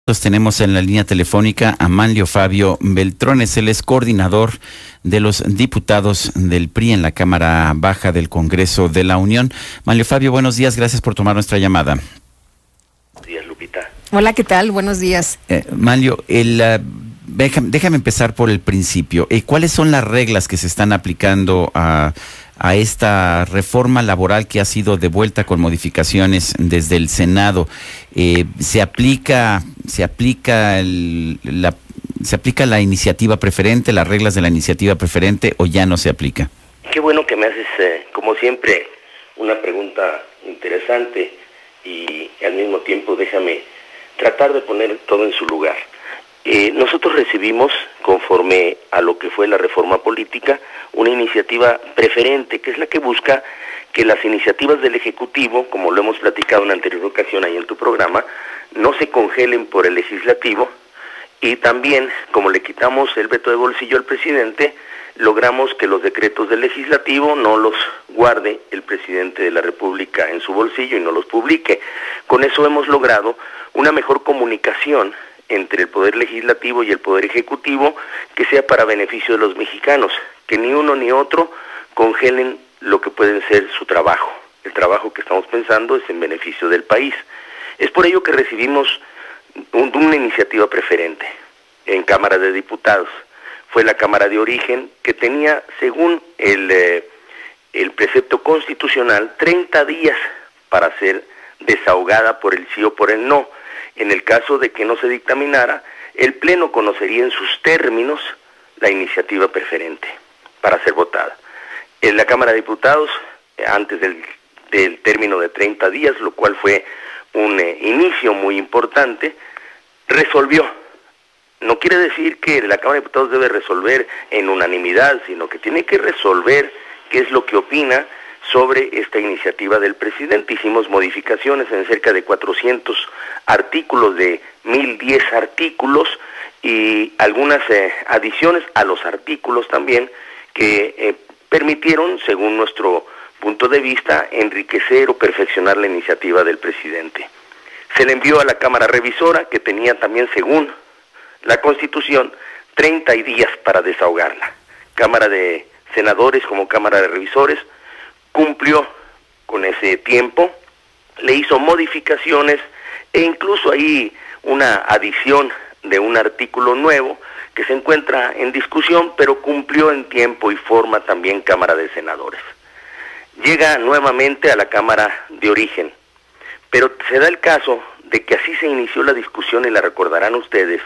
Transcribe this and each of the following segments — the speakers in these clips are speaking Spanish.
Tenemos en la línea telefónica a Manlio Fabio Beltrones, él es coordinador de los diputados del PRI en la Cámara Baja del Congreso de la Unión. Manlio Fabio, buenos días, gracias por tomar nuestra llamada. Buenos días, Lupita. Hola, ¿qué tal? Buenos días. Manlio, déjame empezar por el principio. ¿Cuáles son las reglas que se están aplicando a esta reforma laboral que ha sido devuelta con modificaciones desde el Senado? ¿Se aplica la iniciativa preferente, las reglas de la iniciativa preferente, o ya no se aplica? Qué bueno que me haces, como siempre, una pregunta interesante y al mismo tiempo déjame tratar de poner todo en su lugar. Nosotros recibimos, conforme a lo que fue la reforma política, una iniciativa preferente, que es la que busca que las iniciativas del Ejecutivo, como lo hemos platicado en anterior ocasión ahí en tu programa, no se congelen por el Legislativo, y también, como le quitamos el veto de bolsillo al presidente, logramos que los decretos del Legislativo no los guarde el presidente de la República en su bolsillo y no los publique. Con eso hemos logrado una mejor comunicación entre el Poder Legislativo y el Poder Ejecutivo, que sea para beneficio de los mexicanos, que ni uno ni otro congelen lo que pueden ser su trabajo. El trabajo que estamos pensando es en beneficio del país. Es por ello que recibimos una iniciativa preferente en Cámara de Diputados. Fue la Cámara de Origen, que tenía, según el precepto constitucional, 30 días para ser desahogada por el sí o por el no. En el caso de que no se dictaminara, el Pleno conocería en sus términos la iniciativa preferente para ser votada. En la Cámara de Diputados, antes del término de 30 días, lo cual fue un inicio muy importante, resolvió. No quiere decir que la Cámara de Diputados debe resolver en unanimidad, sino que tiene que resolver qué es lo que opina sobre esta iniciativa del presidente. Hicimos modificaciones en cerca de 400 artículos de 1010 artículos y algunas adiciones a los artículos también que permitieron, según nuestro punto de vista, enriquecer o perfeccionar la iniciativa del presidente. Se le envió a la Cámara Revisora, que tenía también, según la Constitución, 30 días para desahogarla. Cámara de Senadores como Cámara de Revisores cumplió con ese tiempo, le hizo modificaciones e incluso ahí una adición de un artículo nuevo que se encuentra en discusión, pero cumplió en tiempo y forma también Cámara de Senadores. Llega nuevamente a la Cámara de Origen, pero se da el caso de que así se inició la discusión, y la recordarán ustedes,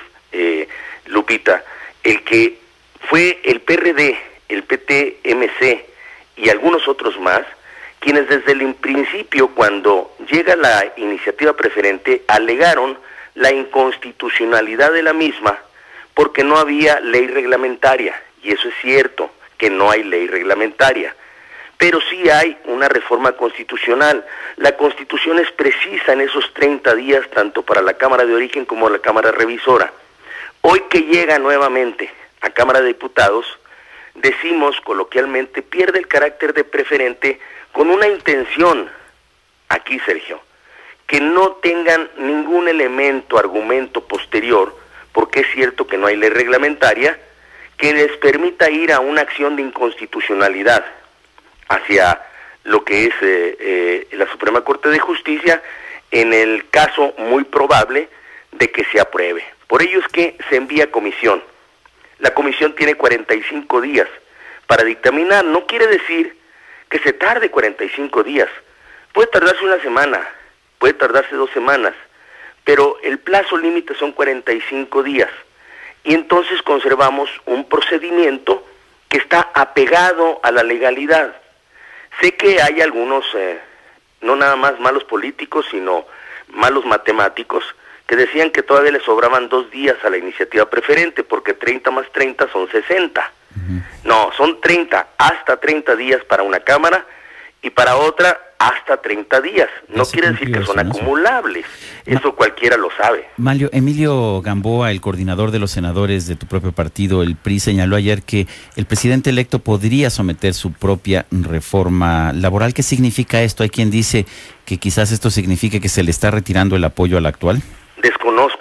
Lupita, el que fue el PRD, el PT, MC y algunos otros más, quienes desde el principio, cuando llega la iniciativa preferente, alegaron la inconstitucionalidad de la misma porque no había ley reglamentaria, y eso es cierto, que no hay ley reglamentaria, pero sí hay una reforma constitucional. La Constitución es precisa en esos 30 días, tanto para la Cámara de Origen como la Cámara Revisora. Hoy que llega nuevamente a Cámara de Diputados, decimos coloquialmente, pierde el carácter de preferente con una intención, aquí Sergio, que no tengan ningún elemento, argumento posterior, porque es cierto que no hay ley reglamentaria, que les permita ir a una acción de inconstitucionalidad hacia lo que es la Suprema Corte de Justicia, en el caso muy probable de que se apruebe. Por ello es que se envía a comisión. La comisión tiene 45 días para dictaminar. No quiere decir que se tarde 45 días. Puede tardarse una semana, puede tardarse 2 semanas, pero el plazo límite son 45 días. Y entonces conservamos un procedimiento que está apegado a la legalidad. Sé que hay algunos, no nada más malos políticos, sino malos matemáticos, que decían que todavía le sobraban 2 días a la iniciativa preferente, porque 30 más 30 son 60. No, son 30, hasta 30 días para una Cámara, y para otra hasta 30 días. No quiere decir que son acumulables. Eso cualquiera lo sabe. Manlio, Emilio Gamboa, el coordinador de los senadores de tu propio partido, el PRI, señaló ayer que el presidente electo podría someter su propia reforma laboral. ¿Qué significa esto? Hay quien dice que quizás esto signifique que se le está retirando el apoyo al actual. Desconozco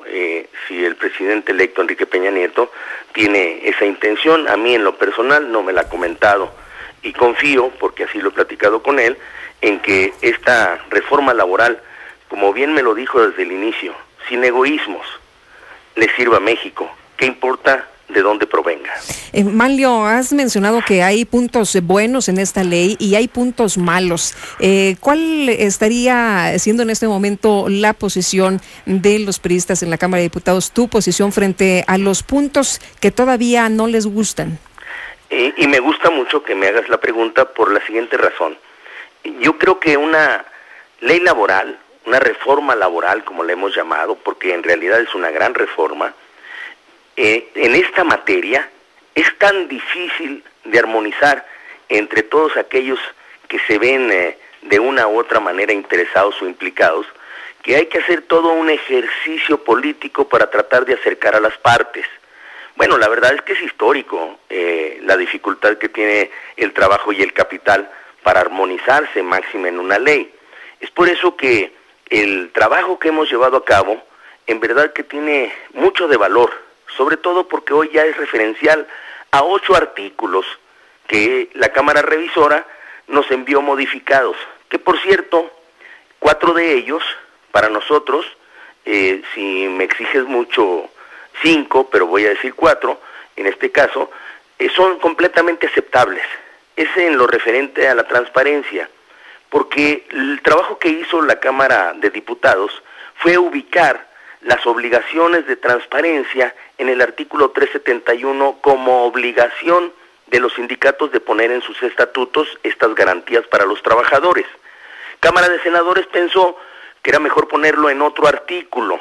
si el presidente electo Enrique Peña Nieto tiene esa intención. A mí en lo personal no me la ha comentado y confío, porque así lo he platicado con él, en que esta reforma laboral, como bien me lo dijo desde el inicio, sin egoísmos, le sirva a México. ¿Qué importa de dónde provenga? Manlio, has mencionado que hay puntos buenos en esta ley y hay puntos malos. ¿Cuál estaría siendo en este momento la posición de los priistas en la Cámara de Diputados, tu posición frente a los puntos que todavía no les gustan? Y me gusta mucho que me hagas la pregunta por la siguiente razón. Yo creo que una ley laboral, una reforma laboral, como le hemos llamado, porque en realidad es una gran reforma, en esta materia es tan difícil de armonizar entre todos aquellos que se ven de una u otra manera interesados o implicados, que hay que hacer todo un ejercicio político para tratar de acercar a las partes. Bueno, la verdad es que es histórico la dificultad que tiene el trabajo y el capital para armonizarse máxima en una ley. Es por eso que el trabajo que hemos llevado a cabo, en verdad que tiene mucho de valor, sobre todo porque hoy ya es referencial a 8 artículos que la Cámara Revisora nos envió modificados, que por cierto, 4 de ellos, para nosotros, si me exiges mucho 5, pero voy a decir 4, en este caso, son completamente aceptables. Es en lo referente a la transparencia, porque el trabajo que hizo la Cámara de Diputados fue ubicar las obligaciones de transparencia en el artículo 371 como obligación de los sindicatos de poner en sus estatutos estas garantías para los trabajadores. Cámara de Senadores pensó que era mejor ponerlo en otro artículo,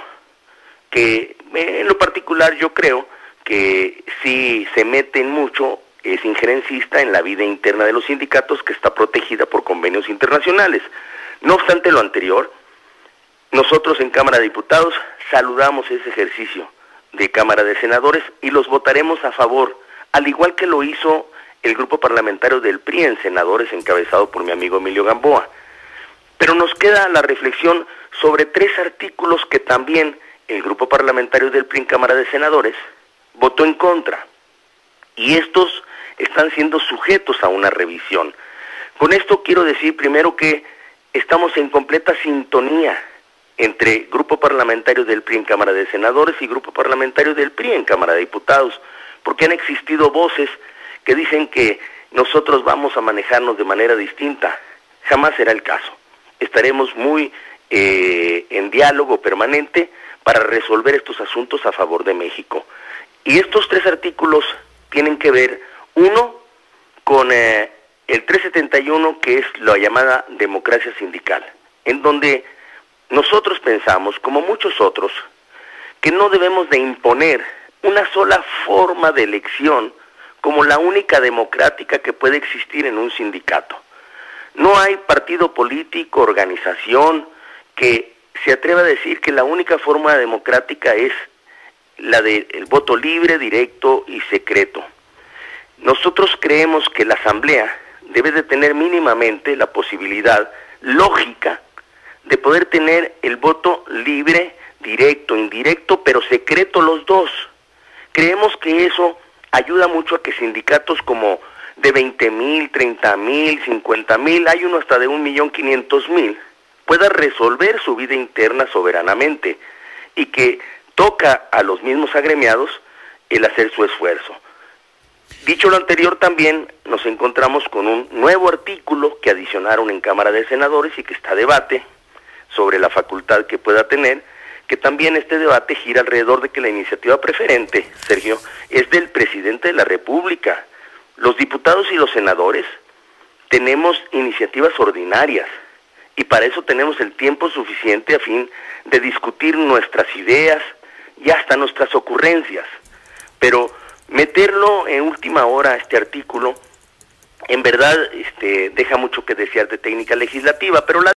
que en lo particular yo creo que sí se meten mucho, es injerencista en la vida interna de los sindicatos, que está protegida por convenios internacionales. No obstante lo anterior, nosotros en Cámara de Diputados saludamos ese ejercicio de Cámara de Senadores y los votaremos a favor, al igual que lo hizo el grupo parlamentario del PRI en senadores encabezado por mi amigo Emilio Gamboa. Pero nos queda la reflexión sobre 3 artículos que también el grupo parlamentario del PRI en Cámara de Senadores votó en contra. Y estos están siendo sujetos a una revisión. Con esto quiero decir primero que estamos en completa sintonía entre grupo parlamentario del PRI en Cámara de Senadores y grupo parlamentario del PRI en Cámara de Diputados, porque han existido voces que dicen que nosotros vamos a manejarnos de manera distinta. Jamás será el caso. Estaremos muy en diálogo permanente para resolver estos asuntos a favor de México. Y estos 3 artículos tienen que ver, uno, con el 371, que es la llamada democracia sindical, en donde nosotros pensamos, como muchos otros, que no debemos de imponer una sola forma de elección como la única democrática que puede existir en un sindicato. No hay partido político, organización, que se atreva a decir que la única forma democrática es la del voto libre, directo y secreto. Nosotros creemos que la Asamblea debe de tener mínimamente la posibilidad lógica de poder tener el voto libre, directo, indirecto, pero secreto los dos. Creemos que eso ayuda mucho a que sindicatos como de 20,000, 30,000, 50,000, hay uno hasta de 1,500,000, pueda resolver su vida interna soberanamente y que toca a los mismos agremiados el hacer su esfuerzo. Dicho lo anterior, también nos encontramos con un nuevo artículo que adicionaron en Cámara de Senadores y que está a debate sobre la facultad que pueda tener, que también este debate gira alrededor de que la iniciativa preferente, Sergio, es del presidente de la República. Los diputados y los senadores tenemos iniciativas ordinarias y para eso tenemos el tiempo suficiente a fin de discutir nuestras ideas y hasta nuestras ocurrencias. Pero meterlo en última hora, este artículo, en verdad deja mucho que desear de técnica legislativa, pero la